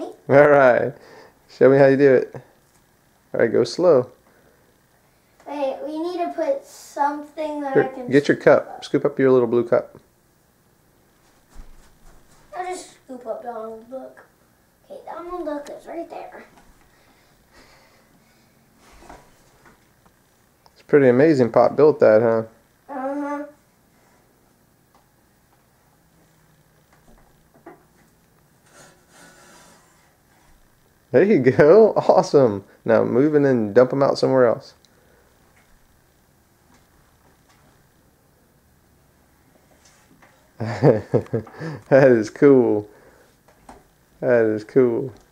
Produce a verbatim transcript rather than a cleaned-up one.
Ready? All right. Show me how you do it. All right, go slow. Wait, we need to put something that Here, I can get your cup. Up. Scoop up your little blue cup. I'll just scoop up Donald Duck. Okay, Donald Duck is right there. It's pretty amazing Pop built that, huh? Uh-huh. There you go. Awesome. Now move and then dump them out somewhere else. That is cool. That is cool.